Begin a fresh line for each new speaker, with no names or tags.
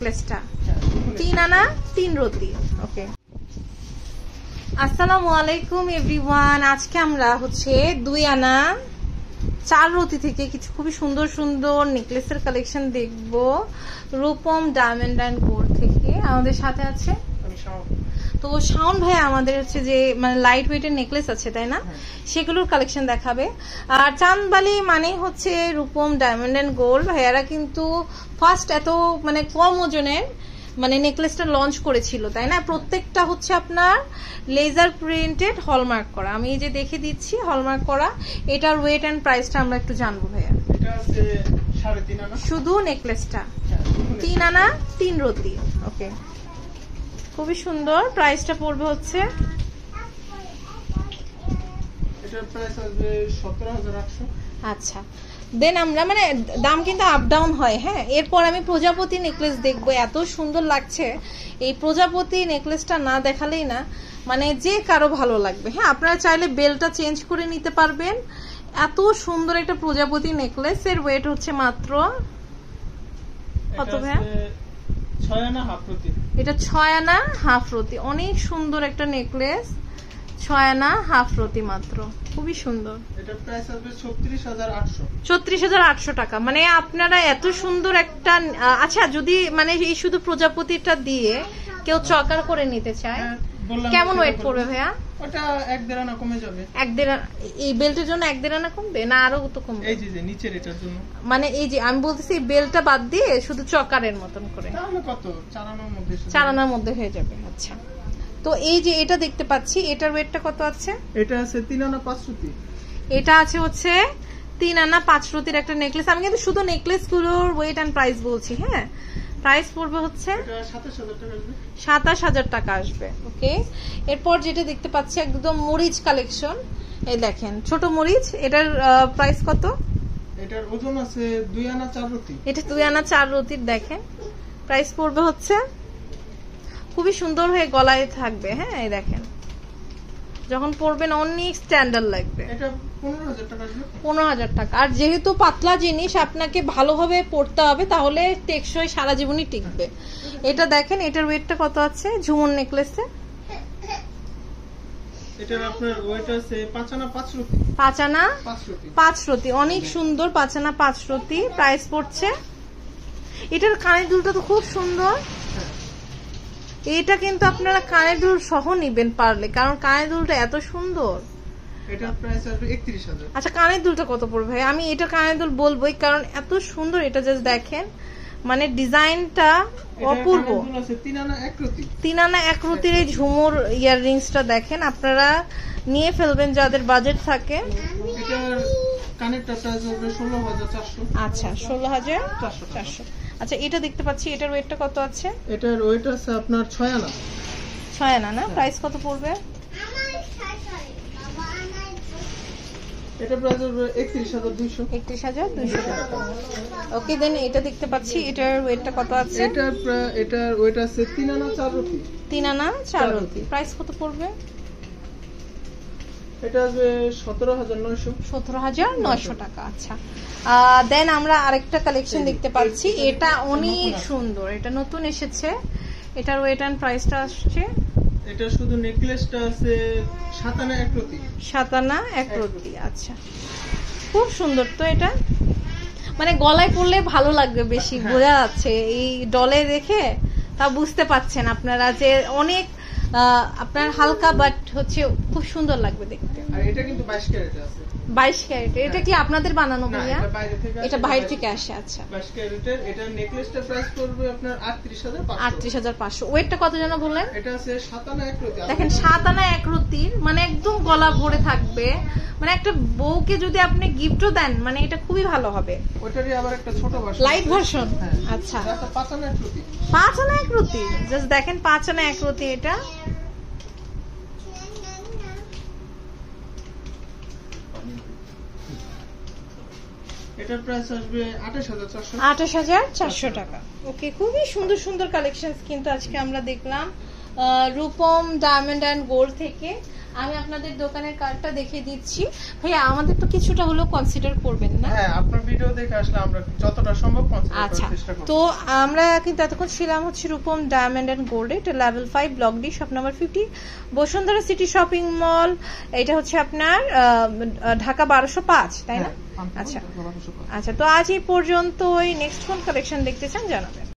নেকলেসটা 3 আনা 3 রতি। ওকে, আসসালামু আলাইকুম এভরিওয়ান। আজকে আমরা হচ্ছে 2 আনা 4 রতি থেকে কিছু খুবই সুন্দর সুন্দর নেকলেসের কালেকশন দেখব রূপম ডায়মন্ড অ্যান্ড গোল্ড থেকে। আমাদের সাথে আছে তো শাওন ভাই, আমাদের হচ্ছে যে মানে লাইট ওয়েটের নেকলেস আছে তাই না, সেগুলোর কালেকশন দেখাবে। আর চাঁদবালি মানে হচ্ছে রূপম ডায়মন্ড অ্যান্ড গোল্ড ভাইয়ারা কিন্তু ফার্স্ট এত মানে কম ওজনের মানে নেকলেসটা লঞ্চ করেছিল তাই না। প্রত্যেকটা হচ্ছে আপনার লেজার প্রিন্টেড হলমার্ক করা। আমি এই যে দেখে দিচ্ছি হলমার্ক করা। এটার ওয়েট এন্ড প্রাইসটা আমরা একটু জানবো ভাইয়া।
এটা আছে 3.5 আনা
শুধু নেকলেসটা 3 আনা 3 রতি। ওকে, খুবই সুন্দর। প্রাইসটা পড়বে হচ্ছে
এটার প্রাইস আসবে 17,800।
আচ্ছা, দেন আমরা মানে দাম কিন্তু আপ ডাউন হয়। হ্যাঁ, এরপর আমি প্রজাপতি নেকলেস দেখবো। এত সুন্দর লাগছে এই প্রজাপতি নেকলেসটা, না দেখালেই না মানে যে কারো ভালো লাগবে। হ্যাঁ, আপনারা চাইলে বেলটা চেঞ্জ করে নিতে পারবেন। এত সুন্দর একটা প্রজাপতি নেকলেস। এর ওয়েট হচ্ছে মাত্র কত ভাইয়া?
6 আনা হাফ রতি।
এটা 6 আনা হাফ রতি। অনেক সুন্দর একটা নেকলেস, 6 আনা হাফ রতি মাত্র। খুবই সুন্দর।
এটার প্রাইস আসবে 36,800।
36,800 টাকা। মানে আপনারা এত সুন্দর একটা আচ্ছা, যদি মানে এই শুধু প্রজাপতিটা দিয়ে কেউ চকার করে নিতে চায় কেমন ওয়েট পড়বে ভাইয়া?
ওটা 1.5 আনা কমে যাবে।
1.5 এই বেল্টের জন্য 1.5 আনা কমবে না আরো তো কমবে?
এই যে নিচের এটার জন্য
মানে এই যে আমি বলতেছি বেলটা বাদ দিয়ে শুধু চকারের মতন করে
তাহলে কত 4 আনার মধ্যে
4 আনার মধ্যে হয়ে যাবে। আচ্ছা, তো এই যে এটা দেখতে পাচ্ছি, এটার ওয়েটটা কত আছে?
এটা আছে 3 আনা 5 রতি।
এটা আছে হচ্ছে 3 আনা 5 রতির একটা নেকলেস। আমি কিন্তু শুধু নেকলেস গুলোর ওয়েট এন্ড প্রাইস বলছি। হ্যাঁ, প্রাইস পড়বে হচ্ছে 27,000 টাকা আসবে। ওকে, এরপর যেটা দেখতে পাচ্ছি একদম মরিচ কালেকশন। এই দেখেন ছোট মরিচ। এটার প্রাইস কত?
এটার ওজন আছে 2 আনা 4 রতি।
এটা 2 আনা 4 রতির। দেখেন প্রাইস পড়বে হচ্ছে, খুবই সুন্দর হয়ে গলায় থাকবে। হ্যাঁ, এই দেখেন যখন পরবেন অনেক স্ট্যান্ডার্ড লাগবে।
এটা 15,000 টাকা আসবে।
15,000 টাকা। আর যেহেতু পাতলা জিনিস আপনাকে ভালোভাবে পরতে হবে, তাহলে টেকসই সারা জীবনই টিকবে। এটা দেখেন, এটার ওয়েটটা কত আছে ঝুমুর নেকলেসে?
এটার আপনার ওয়েট আছে 5 আনা 5 রতি।
5 আনা 5 রতি। অনেক সুন্দর 5 আনা 5 রতি। প্রাইস পড়ছে, এটার কানের দুলটা তো খুব সুন্দর। এটা কিন্তু আপনারা কানের দুল সহ নিবেন পারলে, কারণ কানের দুলটা এত সুন্দর।
এটার প্রাইস আসবে 31,000।
আচ্ছা, কানের দুলটা কত পড়বে ভাই? আমি এটা কানের দুল বলবোই, কারণ এত সুন্দর। এটা জাস্ট দেখেন, মানে ডিজাইনটা অপূর্ব।
3 আনা 1 রতি।
3 আনা 1 রতির এই ঝুমুর ইয়াররিংসটা দেখেন, আপনারা নিয়ে ফেলবেন যাদের বাজেট থাকে।
এটার কানেরটা প্রাইস হবে 16,400।
আচ্ছা, 16,400। আচ্ছা, এটা দেখতে পাচ্ছি, এটার ওয়েটটা কত আছে?
এটার ওয়েট আছে আপনার 6 আনা।
6 আনা না? প্রাইস কত পড়বে?
এটা প্রাইস হবে 31,200।
31,200 টাকা। ওকে, দেন এটা দেখতে পাচ্ছি, এটার ওয়েটটা কত আছে?
এটার ওয়েট আছে 3 আনা 4 রতি।
3 আনা 4 রতি। প্রাইস কত পড়বে?
এটা আসবে 17,900।
17,900 টাকা। আচ্ছা, দেন আমরা আরেকটা কালেকশন দেখতে পাচ্ছি। এটা অনেক সুন্দর, এটা নতুন এসেছে। এটার ওয়েট এন্ড প্রাইসটা আসছে,
এটা শুধু নেকলেসটা আছে 7 আনা 1 রতি।
7 আনা 1 রতি। আচ্ছা, খুব সুন্দর। তো এটা মানে গলায় পরলে ভালো লাগবে বেশি, বোঝা যাচ্ছে এই ডলে দেখে তা বুঝতে পাচ্ছেন আপনারা যে অনেক আপনার হালকা বাট হচ্ছে খুব সুন্দর লাগবে দেখতে।
আর এটা কিন্তু 22 ক্যারেটে আছে।
22 ক্যারেটের। এটা কি আপনাদের বানানো ভাইয়া? এটা বাইরে থেকে আসে। আচ্ছা,
22 ক্যারেটের। এটা নেকলেসটা প্রাইস পড়বে আপনার 38,500।
38,500। ওয়েটটা কত যেন বললেন?
এটা আছে 7 আনা 1 রতি।
দেখেন 7 আনা 1 রতির, মানে একদম গলা ভরে থাকবে। মানে একটা বউকে যদি আপনি গিফটও দেন, মানে এটা খুবই ভালো হবে।
ওটারই আবার একটা ছোট ভার্সন,
লাইট ভার্সন। আচ্ছা,
এটা 5 আনা 1 রতি।
5 আনা 1 রতি। জাস্ট দেখেন 5 আনা 1 রতি। এটা
এটার প্রাইস আসবে 28,400
টাকা। ওকে, খুবই সুন্দর সুন্দর কালেকশনস কিন্তু আজকে আমরা দেখলাম রূপম ডায়মন্ড অ্যান্ড গোল্ড থেকে। আমি আপনাদের দোকানের কার্ডটা দেখিয়ে দিচ্ছি। ভাইয়া আমাদের তো কিছুটা হলো কনসিডার করবেন না?
হ্যাঁ, আপনার ভিডিও দেখে আসলে আমরা যতটা সম্ভব কনসিডার করার চেষ্টা করব।
তো আমরা কিন্তু এতক্ষণ ছিলাম হচ্ছে রূপম ডায়মন্ড অ্যান্ড গোল্ড, এটা level 5 block D, shop number 50, Bashundhara city shopping mall. এটা হচ্ছে আপনার ঢাকা 1205, তাই না? আচ্ছা, তো আজ এই পর্যন্তই। নেক্সট কোন কালেকশন দেখতে চান জানাবেন।